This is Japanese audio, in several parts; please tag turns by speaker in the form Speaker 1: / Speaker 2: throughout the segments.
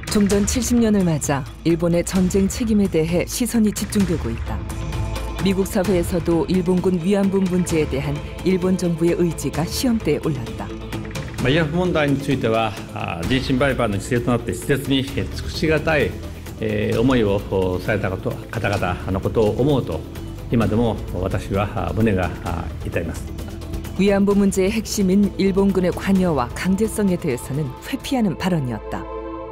Speaker 1: 종전 70년을 맞아 일본의 전쟁 책임에 대해 시선이 집중되고 있다. 미국 사회에서도 일본군 위안부 문제에 대한 일본 정부의 의지가 시험대에 올랐다.
Speaker 2: 慰安婦問題については人身売買の犠牲となって施設に尽くしがたい思いをされた方々のことを思うと今でも私は胸が痛います。
Speaker 1: 위안부 문제의 핵심인 일본군의 관여와 강제성에 대해서는 회피하는 발언이었다.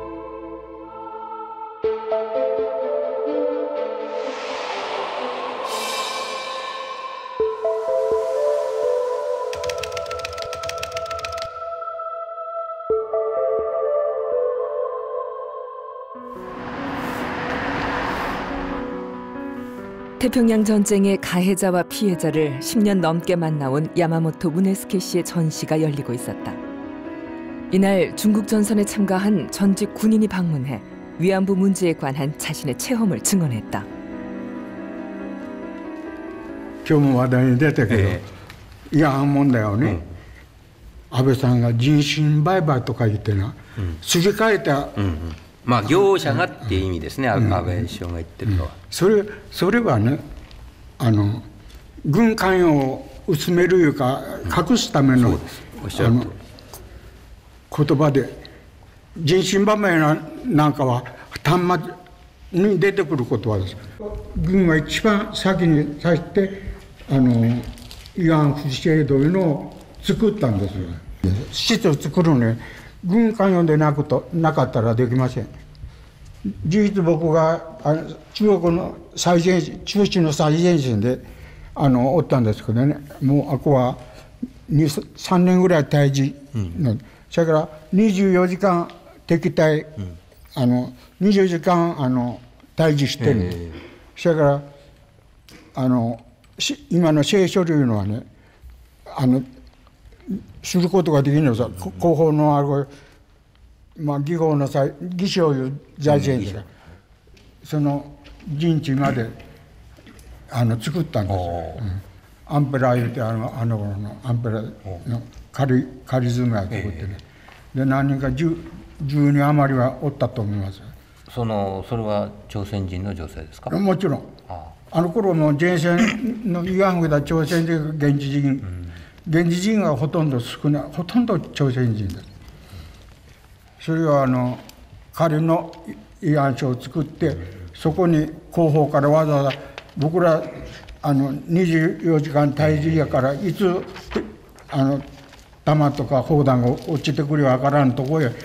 Speaker 1: 태평양 전쟁의 가해자와 피해자를 10년 넘게 만나온 야마모토 무네스케 씨의 전시가 열리고 있었다. 이날 중국 전선에 참가한 전직 군인이 방문해 위안부 문제에 관한 자신의 체험을 증언했다.
Speaker 3: 今日も話題に出たけど、慰安問題をね、安倍さんが人身売買とか言ってな、すり替えた。
Speaker 4: まあ業者がっていう意味ですね、安倍首相が言ってるのは。そ
Speaker 3: れはね、軍関与を薄めるいうか隠すための言葉で、人身売買なんかは端末に出てくる言葉です。軍が一番先にさして慰安婦制度いうのを作ったんですよ。施設を作るのに軍関与でなかったらできません。事実僕が中国の中止の最前線でおったんですけどね、もうあこは3年ぐらい対峙の、それから24時間敵対、24時間対峙してるんです。それから今の聖書類のはねすることができるのさ、広報の技法の際義章いう財政ですから、その陣地まで作ったんですよ。アンペラいうて頃のアンペラの仮詰めを作ってね、で何人か10人余りはおったと思います。
Speaker 4: それは朝鮮人の女性ですか？
Speaker 3: もちろん。あの頃も前線の慰安婦だ朝鮮人現地人がほとんど少ない、ほとんど朝鮮人です。それは仮の慰安所を作って、そこに後方からわざわざ僕ら24時間対峙やからいつ弾とか砲弾が落ちてくるかわからんとこへ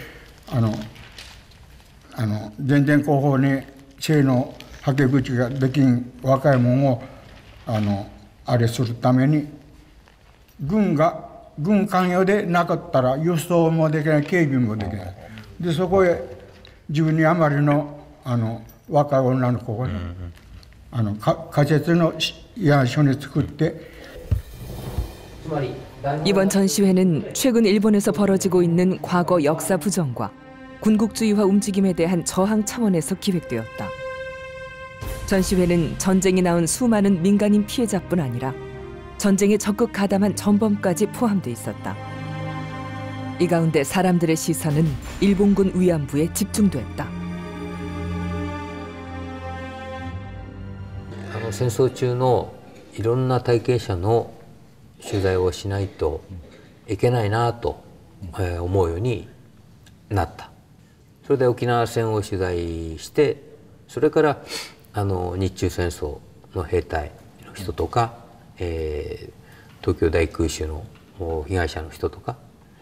Speaker 3: 全然後方に性のはけ口ができん若い者をあれするために軍関与でなかったら輸送もできない、警備もできない。でそこへ10人余りの若い女の子が、仮設の慰安所に作って。
Speaker 1: 이번 전시회는 최근 일본에서 벌어지고 있는 과거 역사 부정과 군국주의화 움직임에 대한 저항 차원에서 기획되었다. 전시회는 전쟁이 낳은 수많은 민간인 피해자뿐 아니라 전쟁에 적극 가담한 전범까지 포함돼 있었다. 이 가운데 사람들의 시선은 일본군 위안부에 집중됐다.
Speaker 4: 戦争中のいろんな体験者の取材をしないといけないなと思うようになった。それで沖縄戦を取材して、それから日中戦争の兵隊の人とか、東京大空襲の被害者の人とか、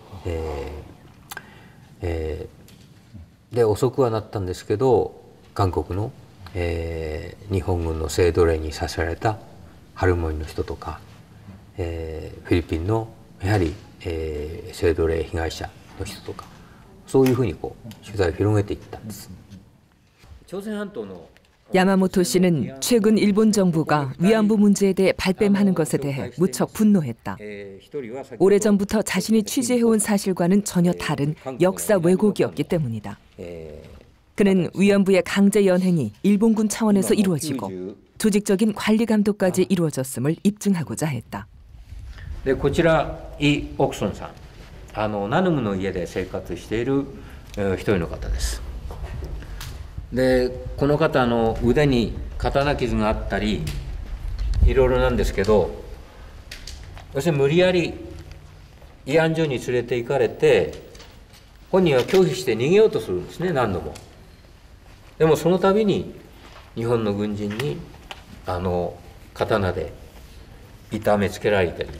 Speaker 4: で遅くはなったんですけど、韓国の、日本軍の性奴隷にさせられた春森の人とか、フィリピンのやはり、性奴隷被害者の人とか、そういうふうに取材を広げていったんです。朝鮮半島の
Speaker 1: 야마모토 씨는 최근 일본 정부가 위안부 문제에 대해 발뺌하는 것에 대해 무척 분노했다. 오래전부터 자신이 취재해온 사실과는 전혀 다른 역사 왜곡이었기 때문이다. 그는 위안부의 강제 연행이 일본군 차원에서 이루어지고 조직적인 관리 감독까지 이루어졌음을 입증하고자 했다.
Speaker 4: こちらイ・オクソンさん、ナヌムの家で生活している一人の方です。 でこの方腕に刀傷があったりいろいろなんですけど、要するに無理やり慰安所に連れて行かれて本人は拒否して逃げようとするんですね、何度も。でもその度に日本の軍人に刀で痛めつけられたり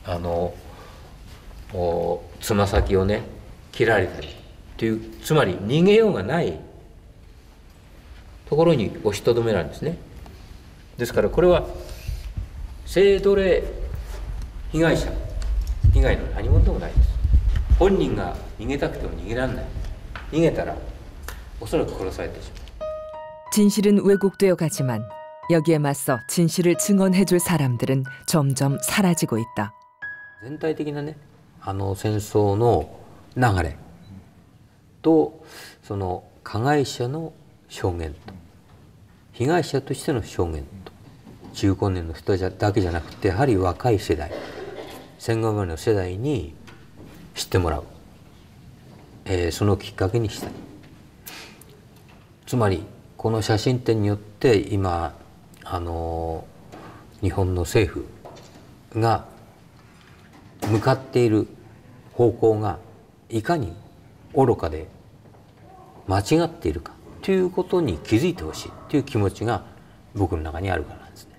Speaker 4: つま先をね切られたりという、つまり逃げようがないところに押しとどめられるんですね。ですからこれは性奴隷被害者以外の何者でもないです。本人が逃げたくても逃げられない。逃げたらおそらく殺されてしまう.
Speaker 1: 진실은 왜곡되어 가지만 여기에 맞서 진실을 증언해줄 사람들은 점점 사라지고 있다.
Speaker 4: 全体的なね、戦争の流れとその加害者の証言と被害者としての証言と15年の人だけじゃなくて、やはり若い世代、戦後生まれの世代に知ってもらう、そのきっかけにしたい。つまりこの写真展によって今日本の政府が向かっている方向がいかに愚かで間違っているかということに気づいてほしいという気持ちが僕の中にあるからなんですね。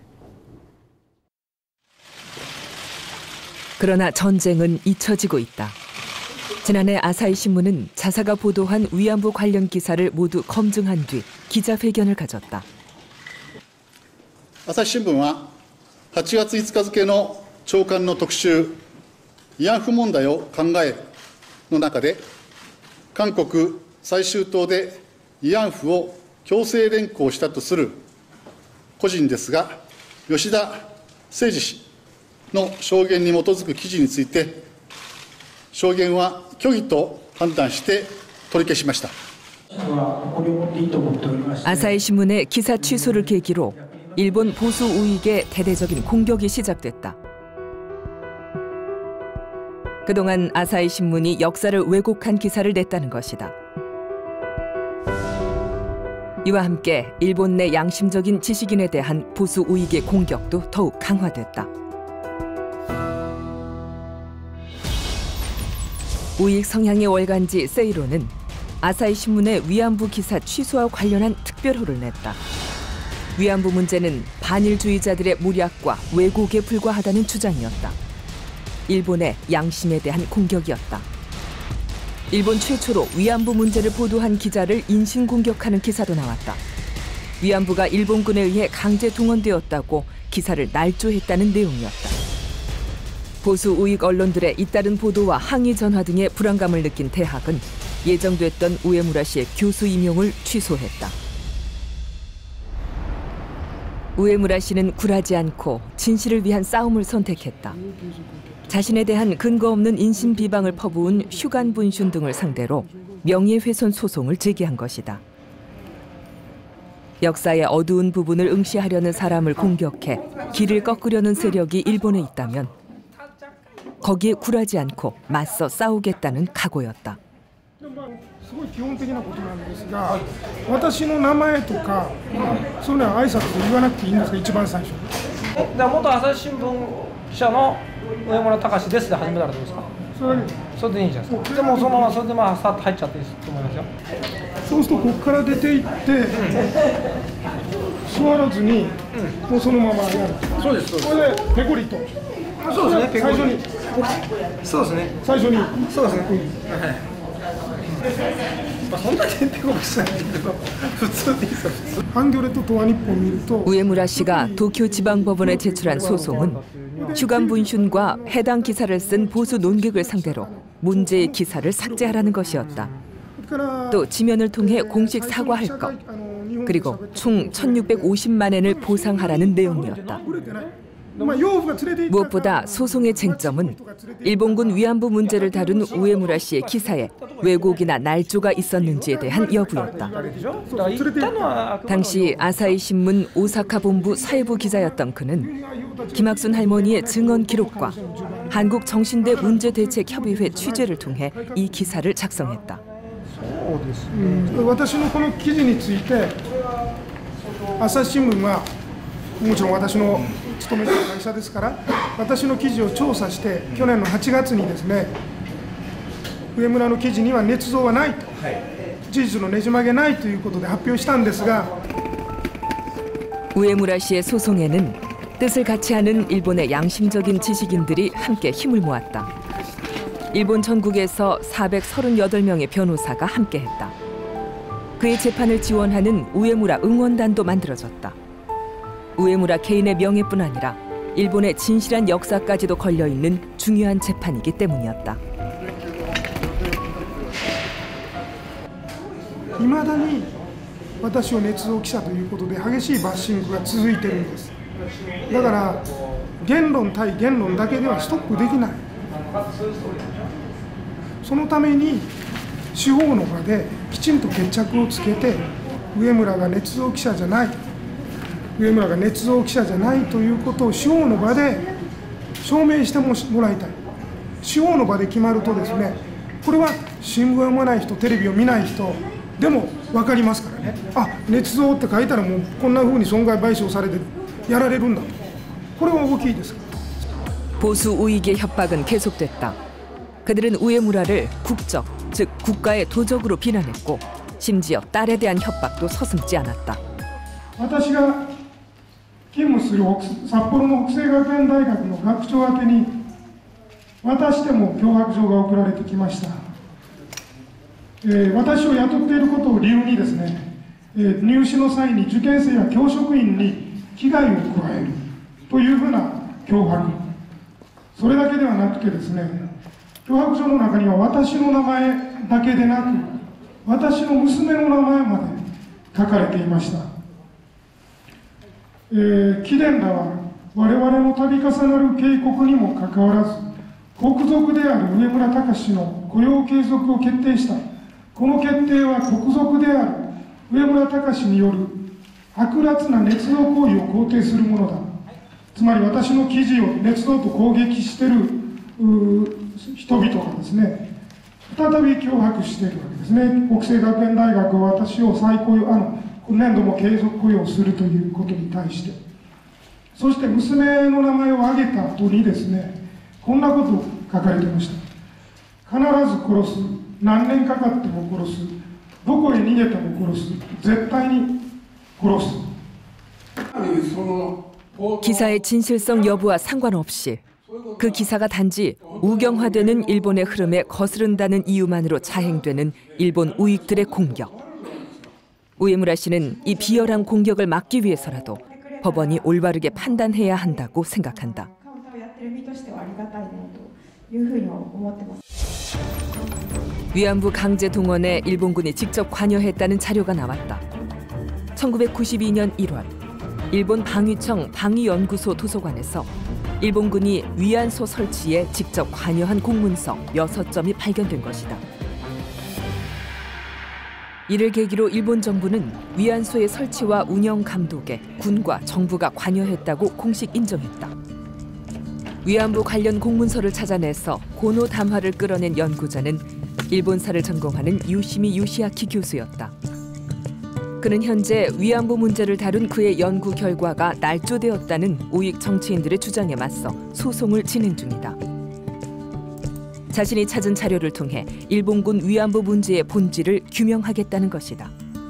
Speaker 1: 그러나 전쟁은 잊혀지고 있다. 지난해 아사히 신문은 자사가 보도한 위안부 관련 기사를 모두 검증한 뒤 기자회견을 가졌다.
Speaker 5: 朝日新聞は8月5日付の朝刊の特集「慰安婦問題を考える」の中で、韓国済州島で慰安婦を強制連行したとする個人ですが、吉田誠二氏の証言に基づく記事について、証言は虚偽と判断して取り消しました。
Speaker 1: 아사히 신문의 기사 취소를 계기로 일본 보수 우익의 대대적인 공격이 시작됐다. 그동안 아사히 신문이 역사를 왜곡한 기사를 냈다는 것이다. 이와 함께 일본 내 양심적인 지식인에 대한 보수 우익의 공격도 더욱 강화됐다. 우익 성향의 월간지 세이로는 아사히 신문의 위안부 기사 취소와 관련한 특별호를 냈다. 위안부 문제는 반일주의자들의 무략과 왜곡에 불과하다는 주장이었다. 일본의 양심에 대한 공격이었다. 일본 최초로 위안부 문제를 보도한 기자를 인신공격하는 기사도 나왔다. 위안부가 일본군에 의해 강제 동원되었다고 기사를 날조했다는 내용이었다. 보수 우익 언론들의 잇따른 보도와 항의 전화 등의 불안감을 느낀 대학은 예정됐던 우에무라 씨의 교수 임용을 취소했다. 우에무라 씨는 굴하지 않고 진실을 위한 싸움을 선택했다. 자신에 대한 근거 없는 인신 비방을 퍼부은 휴간 분슌 등을 상대로 명예훼손 소송을 제기한 것이다. 역사의 어두운 부분을 응시하려는 사람을 공격해 길을 꺾으려는 세력이 일본에 있다면 거기에 굴하지 않고 맞서 싸우겠다는 각오였다.
Speaker 6: すごい基本的なことなんですが、私の名前とかそういうのは挨拶で言わなくていいんですか、一番最初に。
Speaker 7: 元朝日新聞記者の上村隆ですで始めたらどうですか。それでいいんじゃないですか。でもそのままそれでさっと入っちゃっていいと思いますよ。
Speaker 6: そうするとここから出て行って座らずにもうそのままやる。そうです。それでペコリと。そうですね。最初に。そうですね。最初に。そうですね。はい。
Speaker 1: 우에무라 씨가 도쿄지방법원에 제출한 소송은 휴간 분슌과 해당 기사를 쓴 보수 논객을 상대로 문제의 기사를 삭제하라는 것이었다. 또 지면을 통해 공식 사과할 것, 그리고 총 1,650만 엔을 보상하라는 내용이었다. 무엇보다 소송의 쟁점은 일본군 위안부 문제를 다룬 우에무라 씨의 기사에 왜곡이나 날조가 있었는지에 대한 여부였다. 당시 아사히 신문 오사카 본부 사회부 기자였던 그는 김학순 할머니의 증언 기록과 한국정신대 문제대책협의회 취재를 통해 이 기사를 작성했다.
Speaker 6: そうですね、私のこの記事について朝日新聞はもちろん私の勤めている会社ですから私の記事を調査して去年の8月にですね上村の記事には捏造はないと、事実のねじ曲げないということで発表したんですが
Speaker 1: 우에무라 씨의 소송에는 뜻을 같이 하는 일본의 양심적인 지식인들이 함께 힘을 모았다. 일본 전국에서 438명의 변호사가 함께했다. 그의 재판을 지원하는 우에무라 응원단도 만들어졌다. 우에무라 개인의 명예뿐 아니라 일본의 진실한 역사까지도 걸려있는 중요한 재판이기 때문이었다.
Speaker 6: 未だに私を捏造記者ということで激しいバッシングが続いているんです。だから言論対言論だけではストップできない。そのために司法の場できちんと決着をつけて上村が捏造記者じゃない上村が捏造記者じゃないということを司法の場で証明してもらいたい。司法の場で決まるとですねこれは新聞を読まない人テレビを見ない人でも分かりますからねあ捏造って書いたらもうこんなふうに損害賠償されてやられるんだとこれは大きいです。
Speaker 1: 보수 우익의 협박은 계속됐다. 그들은 우에무라를 국적, 즉 국가의 도적으로 비난했고 심지어 딸에 대한 협박도 서슴지 않았다.
Speaker 6: 私が勤務する札幌の北西学園大学の学長宛てにまたしても脅迫状が送られてきました。私を雇っていることを理由にですね、入試の際に受験生や教職員に危害を加えるというふうな脅迫、それだけではなくてですね、脅迫状の中には私の名前だけでなく、私の娘の名前まで書かれていました。貴殿らは我々の度重なる警告にもかかわらず、国賊である上村隆の雇用継続を決定した。この決定は国賊である上村隆による悪辣な捏造行為を肯定するものだ。つまり私の記事を捏造と攻撃している人々がですね、再び脅迫しているわけですね。北西学園大学は私を再雇用、今年度も継続雇用するということに対して、そして娘の名前を挙げた後にですね、こんなことを書かれていました。必ず殺す。何年かかっても殺す。どこへ逃げても殺す。絶対に殺す。
Speaker 1: 기사의 진실성 여부와 상관없이 그 기사가 단지 우경화되는 일본의 흐름에 거스른다는 이유만으로 자행되는 일본 우익들의 공격. 우에무라 씨는 이 비열한 공격을 막기 위해서라도 법원이 올바르게 판단해야 한다고 생각한다. 위안부 강제 동원에 일본군이 직접 관여했다는 자료가 나왔다. 1992년 1월 일본 방위청 방위연구소 도서관에서 일본군이 위안소 설치에 직접 관여한 공문서 6점이 발견된 것이다. 이를 계기로 일본 정부는 위안소의 설치와 운영 감독에 군과 정부가 관여했다고 공식 인정했다. 위안부 관련 공문서를 찾아내서 고노 담화를 끌어낸 연구자는 일본사를 전공하는 유시미 요시아키 교수였다. 그는 현재 위안부 문제를 다룬 그의 연구 결과가 날조되었다는 우익 정치인들의 주장에 맞서 소송을 진행 중이다. 자신이 찾은 자료를 통해 일본군 위안부 문제의 본질을 규명하겠다는 것이다.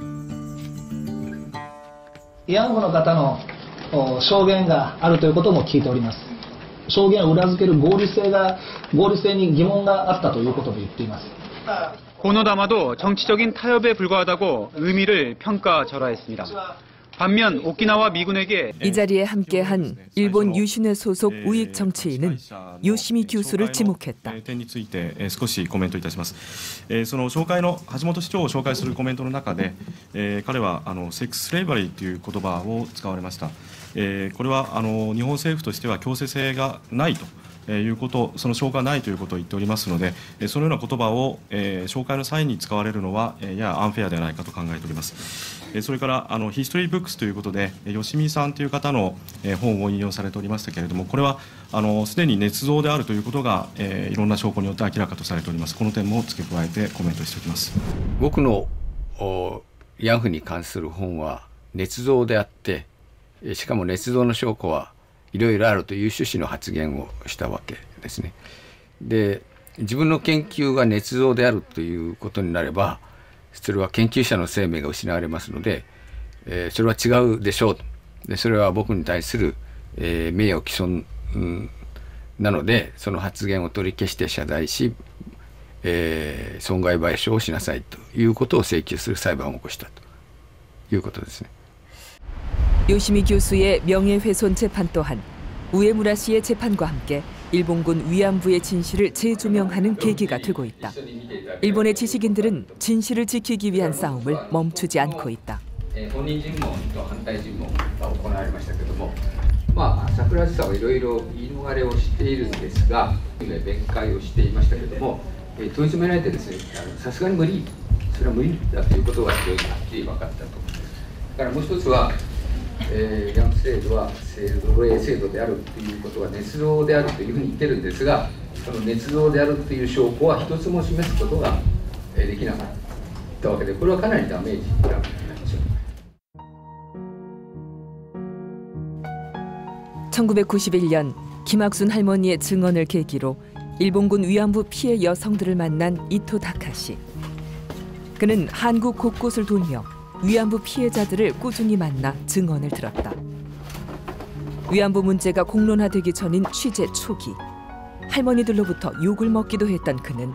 Speaker 8: 慰安婦の方の証言があるということも聞いております。証言を裏付ける合理性に疑問があったということで言っています。
Speaker 9: 고노다마도 정치적인 타협에 불과하다고 의미를 평가절하했습니다. 반면 오키나와 미군에게
Speaker 1: 이 자리에 함께한 일본 유신회 소속 우익 정치인은 요시미 교수를 지목했다.
Speaker 10: 点について少しコメントいたします。その紹介の橋本市長を紹介するコメントの中で、彼はセックススレイバリーという言葉を使われました。これは日本政府としては強制性がないということ、その証拠がないということを言っておりますので、そのような言葉を紹介の際に使われるのはややアンフェアではないかと考えております。それからヒストリーブックスということで吉見さんという方の本を引用されておりましたけれども、これはすでに捏造であるということがいろんな証拠によって明らかとされております。この点も付け加えてコメントしておきます。
Speaker 11: 僕の慰安婦に関する本は捏造であって、しかも捏造の証拠はいろいろあるという趣旨の発言をしたわけですね。で、自分の研究が捏造であるということになれば、それは研究者の生命が失われますので、それは違うでしょう。で、それは僕に対する、名誉毀損、なので、その発言を取り消して謝罪し、損害賠償をしなさいということを請求する裁判を起こしたということですね。
Speaker 1: 요시미 교수의 명예훼손 재판 또한 우에무라 씨의 재판과 함께 일본군 위안부의 진실을 재조명하는 계기가 되고 있다. 일본의 지식인들은 진실을 지키기 위한 싸움을 멈추지 않고 있다.
Speaker 11: 桜地さんはいろいろ言い逃れをしているんですが、弁解をしていましたけれども、問い詰められてですね、さすがに無理、それは無理だということが非常にはっきり分かったと。だからもう一つは、慰安婦制度は奴隷制度であるということは捏造であるというふうに言ってるんですが、その捏造であるという証拠は一つも示すことができなかったわけで、これはかなりダメージがありますよ。
Speaker 1: 1991년 김학순 할머니의 증언을 계기로 일본군 위안부 피해 여성들을 만난 이토 다카시. 그는 한국 곳곳을 돌며 위안부 피해자들을 꾸준히 만나 증언을 들었다. 위안부 문제가 공론화되기 전인 취재 초기, 할머니들로부터 욕을 먹기도 했던 그는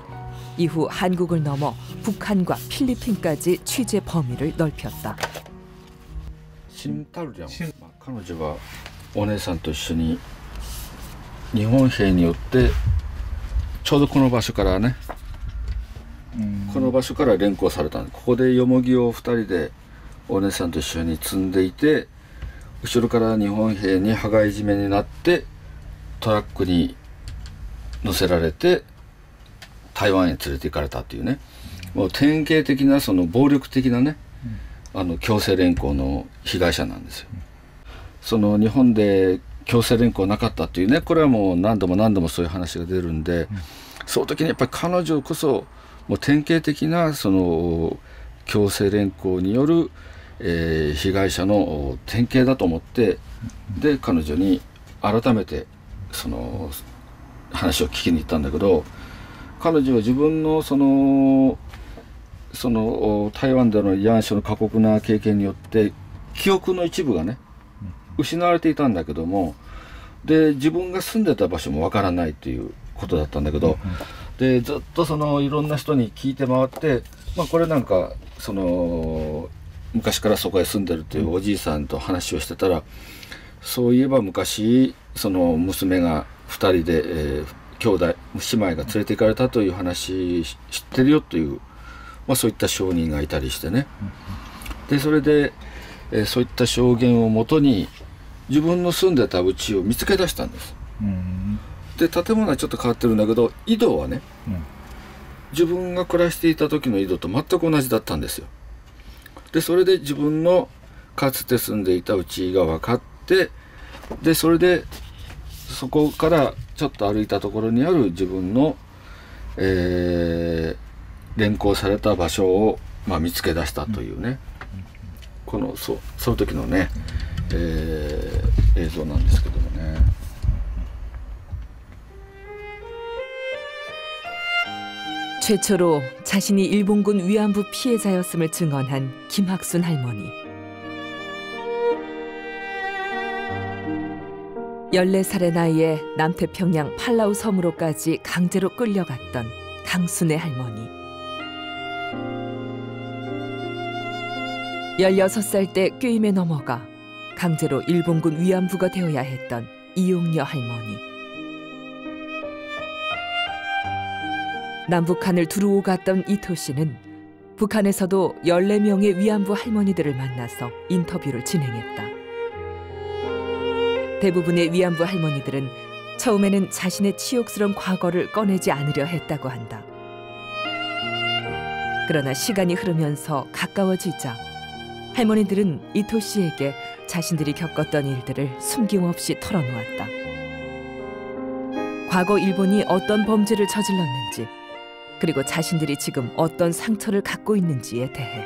Speaker 1: 이후 한국을 넘어 북한과 필리핀까지 취재 범위를 넓혔다.
Speaker 12: 彼女はお姉さんと一緒に日本兵によってちょうどこの場所からね、この場所から連行されたんです。ここでよもぎを2人でお姉さんと一緒に積んでいて、後ろから日本兵に羽交い締めになってトラックに乗せられて台湾へ連れて行かれたっていうね、もう典型的なその暴力的なね、強制連行の被害者なんですよ。その日本で強制連行なかったっていうね、これはもう何度も何度もそういう話が出るんで、その時にやっぱり彼女こそもう典型的なその強制連行による、被害者の典型だと思って、で彼女に改めてその話を聞きに行ったんだけど、彼女は自分のその台湾での慰安婦の過酷な経験によって記憶の一部がね失われていたんだけども、で自分が住んでた場所もわからないっていうことだったんだけど、でずっとそのいろんな人に聞いて回って、これなんかその昔からそこへ住んでるっていうおじいさんと話をしてたら、そういえば昔その娘が2人で、兄弟姉妹が連れて行かれたという話知ってるよという、そういった証人がいたりしてね。でそれで、そういった証言をもとに自分の住んでた家を見つけ出したんです。で建物はちょっと変わってるんだけど、井戸はね、自分が暮らしていた時の井戸と全く同じだったんですよ。でそれで自分のかつて住んでいた家が分かって、でそれでそこからちょっと歩いたところにある自分の、連行された場所を、見つけ出したというね、このその時のね、映像なんですけどもね。
Speaker 1: 최초로 자신이 일본군 위안부 피해자였음을 증언한 김학순 할머니. 14살의 나이에 남태평양 팔라우 섬으로까지 강제로 끌려갔던 강순의 할머니. 16살 때 꾀임에 넘어가 강제로 일본군 위안부가 되어야 했던 이용녀 할머니. 남북한을 두루 오갔던 이토 씨는 북한에서도 14명의 위안부 할머니들을 만나서 인터뷰를 진행했다. 대부분의 위안부 할머니들은 처음에는 자신의 치욕스러운 과거를 꺼내지 않으려 했다고 한다. 그러나 시간이 흐르면서 가까워지자 할머니들은 이토 씨에게 자신들이 겪었던 일들을 숨김없이 털어놓았다. 과거 일본이 어떤 범죄를 저질렀는지, 그리고 자신들이 지금 어떤 상처를 갖고 있는지에 대해.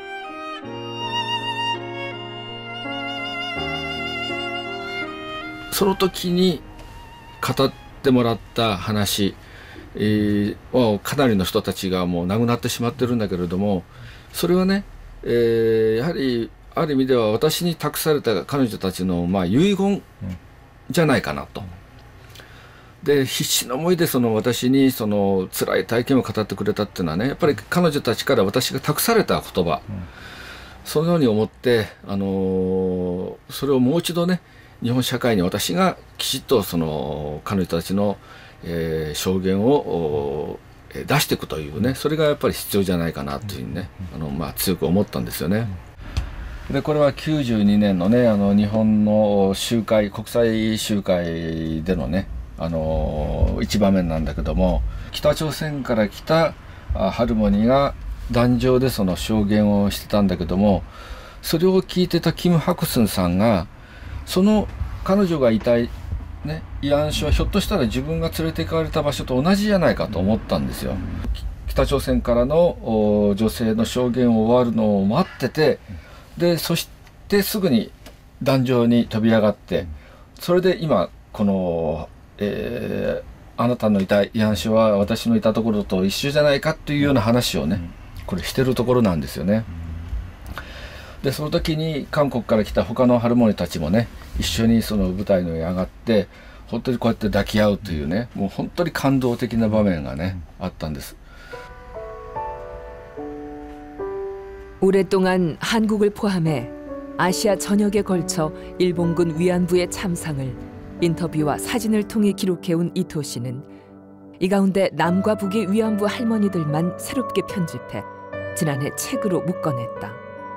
Speaker 12: その時に語ってもらった話、かなりの人たちがもう亡くなってしまってるんだけれども、それはね、やはりある意味では私に託された彼女たちの遺言じゃないかなと。で必死の思いで私に辛い体験を語ってくれたっていうのはね、やっぱり彼女たちから私が託された言葉、そのように思って、それをもう一度ね、日本社会に私がきちっと彼女たちの、証言を出していくというね、それがやっぱり必要じゃないかなというふうにね、強く思ったんですよね。でこれは92年のね、日本の集会、国際集会でのね、一場面なんだけども、北朝鮮から来たハルモニーが壇上でその証言をしてたんだけども、それを聞いてたキム・ハクスンさんが、その彼女がいた、ね、慰安所はひょっとしたら自分が連れて行かれた場所と同じじゃないかと思ったんですよ。北朝鮮からの女性の証言を終わるのを待ってて、でそしてすぐに壇上に飛び上がって、それで今このあなたのいた慰安所は私のいたところと一緒じゃないかというような話をね、これしてるところなんですよね。でその時に韓国から来た他のハルモニたちもね、一緒にその舞台の上に上がって本当にこうやって抱き合うというね、もう本当に感動的な場面がね、あったんです。
Speaker 1: 오랫동안 한국을 포함해 아시아 전역에 걸쳐 일본군 위안부의 참상을 인터뷰와 사진을 통해 기록해온 이토 씨는 이 가운데 남과 북의 위안부 할머니들만 새롭게 편집해 지난해 책으로 묶어냈다.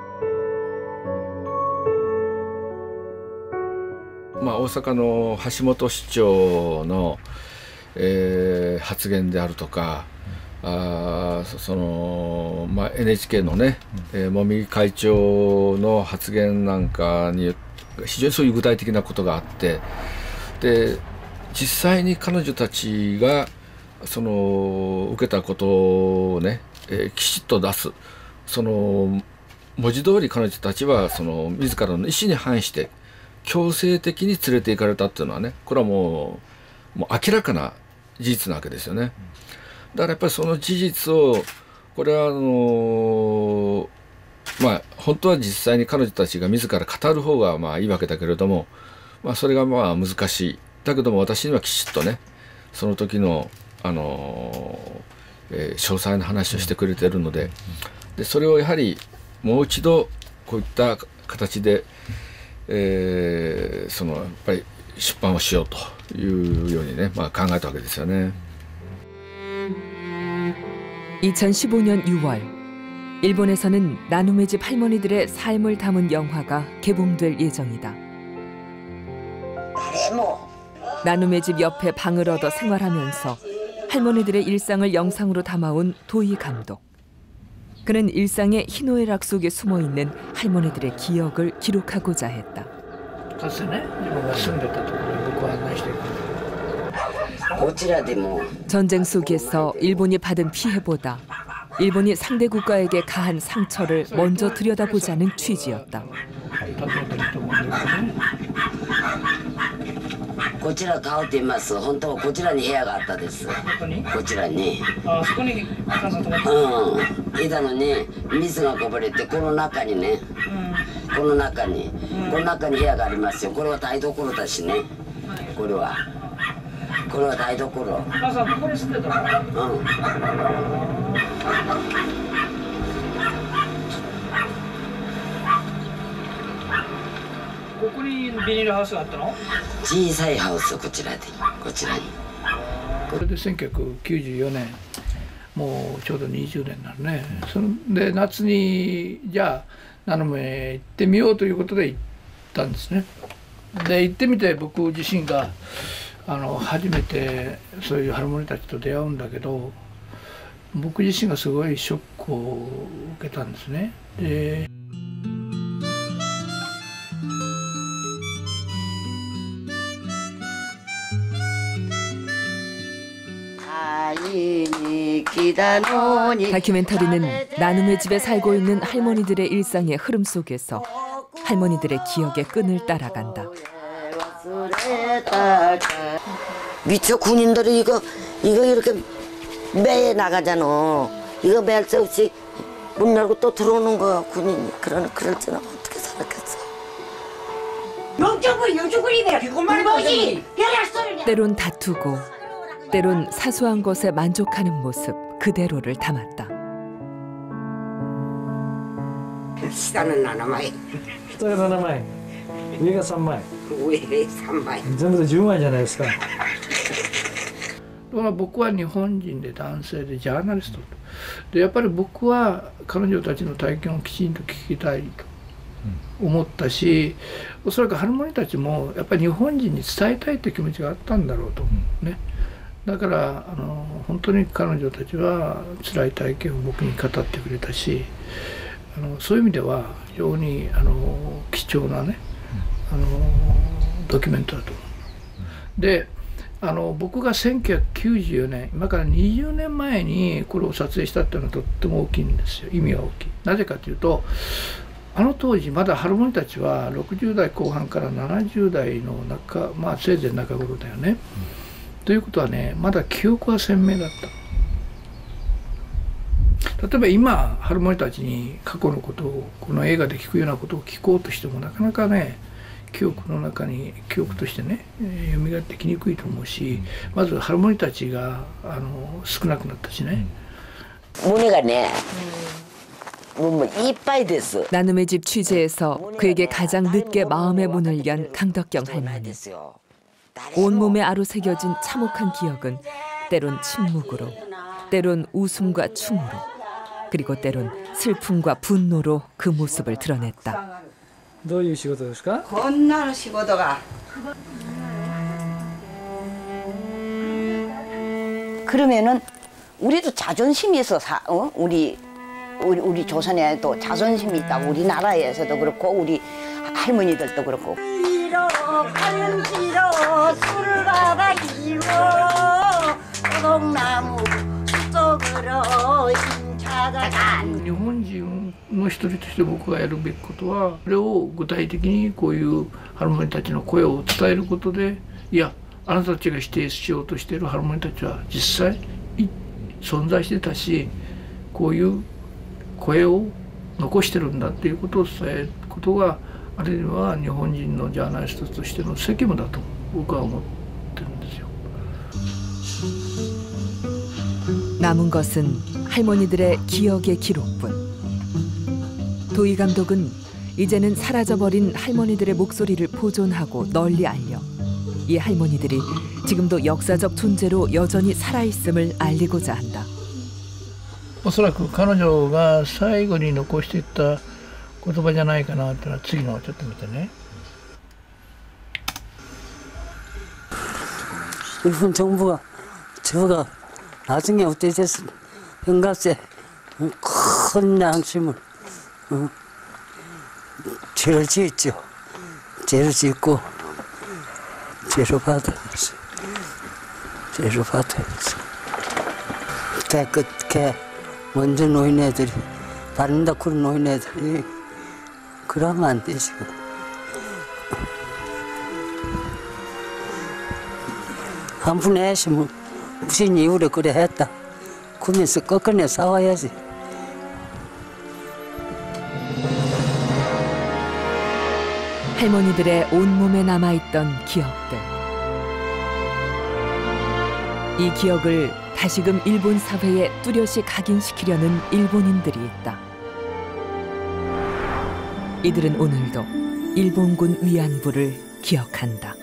Speaker 12: 大阪の橋本市長の、発言であるとか、NHK のね、茂木会長の発言なんかに非常にそういう具体的なことがあって、で実際に彼女たちが受けたことをね、きちっと出す、文字通り彼女たちは自らの意思に反して強制的に連れて行かれたっていうのはね、これはもう明らかな事実なわけですよね。だからやっぱりその事実を、これは本当は実際に彼女たちが自ら語る方がいいわけだけれども、それが難しい。だけども私にはきちっとね、その時の詳細な話をしてくれているので、それをやはりもう一度こういった形で、やっぱり出版をしようというようにね、考えたわけですよね。
Speaker 1: 2015년 6월, 일본에서는 나눔의 집 할머니들의 삶을 담은 영화가 개봉될 예정이다. 나눔의 집 옆에 방을 얻어 생활하면서 할머니들의 일상을 영상으로 담아온 도이 감독. 그는 일상의 희노애락 속에 숨어있는 할머니들의 기억을 기록하고자 했다. 전쟁 속에서 일본이 받은 피해보다 일본이 상대 국가에게 가한 상처를 먼저 들여다보자는 취지였다.
Speaker 13: こちら顔って言います。本当はこちらに部屋があったです。こちらに。あそこに観察が。いたのに水がこぼれてこの中にね、この中に部屋がありますよ。これは台所だしね。これは台所。母さんここに住んでたの？ここにビニールハウスがあったの？小さいハウス、こちらに。これで1994年、もうちょうど20年になるね。それで夏にじゃあナノムへ行ってみようということで行ったんですね。で行ってみて僕自身が
Speaker 14: 初めてそういうハルモニたちと出会うんだけど、僕自身がすごいショックを受けたんですね。で
Speaker 1: 다큐멘터리는 나눔의 집에 살고 있는 할머니들의 일상의 흐름 속에서 할머니들의 기억의 끈을 따라간다.
Speaker 13: 미처 군인들이 이거 이렇게 매에 나가잖아. 이거 매일 새 없이 문 열고 또 들어오는 거야, 군인이. 그럴 때는 어떻게 살았겠어.
Speaker 1: 때론 다투고 때론 사소한 것에 만족하는 모습 그대로를 담았다.
Speaker 13: 시간은 7枚.
Speaker 7: 人が7枚、上が3枚。
Speaker 13: 上3枚。
Speaker 7: 全部で10枚じゃないですか。
Speaker 14: 僕は日本人で男性でジャーナリストで、やっぱり僕は彼女たちの体験をきちんと聞きたいと思ったし、おそらくハルモニたちもやっぱり日本人に伝えたいという気持ちがあったんだろうと思うね。だから本当に彼女たちは辛い体験を僕に語ってくれたし、そういう意味では非常に貴重なねドキュメントだと思う。で僕が1994年今から20年前にこれを撮影したっていうのはとっても大きいんですよ。意味が大きい。なぜかというと当時まだハルモニたちは60代後半から70代のせいぜい中頃だよね。ということはね、まだ記憶は鮮明だった。例えば今ハルモニたちに過去のことをこの映画で聞くようなことを聞こうとしてもなかなかね記憶としてね蘇ってきにくいと思うし、まずハルモニたちが少なくなったしね。
Speaker 13: 胸がね이빠이です.
Speaker 1: 나눔의 집 취재에서 그에게 가장 늦게 마음의 문을 연 강덕경 할머니. 온몸에 아로새겨진 참혹한 기억은 때론 침묵으로, 때론 웃음과 춤으로, 그리고 때론 슬픔과 분노로 그 모습을 드러냈다.
Speaker 7: どういう仕事ですか?
Speaker 15: こんな仕事が. 그러면은 우리도 자존심이 있어. 우리 조선에도 자존심이 있다. 우리나라에서도 그렇고 우리 할머니들도 그렇고. 술을 받아기로 오동나무 속으로 찾아간.
Speaker 14: 日本人の一人として僕がやるべきことは、それを具体的にこういうハルモニたちの声を伝えることで、いやあなたたちが否定しようとしているハルモニたちは実際存在してたし、こういう声を残してるんだっていうことを伝えることがあるいは日本人のジャーナリストとしての責務だと僕は思ってるんですよ。
Speaker 1: 남은 것은 할머니들의 기억의 기록뿐. 도희 감독은 이제는 사라져버린 할머니들의 목소리를 보존하고 널리 알려 이 할머니들이 지금도 역사적 존재로 여전히 살아있음을 알리고자 한다.
Speaker 14: おそらく彼女が最後に残していった言葉じゃないかなっていうのは次のをちょっと見てね。
Speaker 16: 일본 정부가 저가 나중에 어떻게 됐으면 현갑세 큰 양심을 죄를 지었죠. 죄를 짓고 죄를 받아야지. 죄를 받아야지. 깨끗게 먼저 노인애들이 바른다 그런 노인애들이 그러면 안 되지. 한 푼 애시면 무슨 이유로 그래 했다. 그러면서 꺾어내 싸워야지.
Speaker 1: 할머니들의 온몸에 남아있던 기억들. 이 기억을 다시금 일본 사회에 뚜렷이 각인시키려는 일본인들이 있다. 이들은 오늘도 일본군 위안부를 기억한다.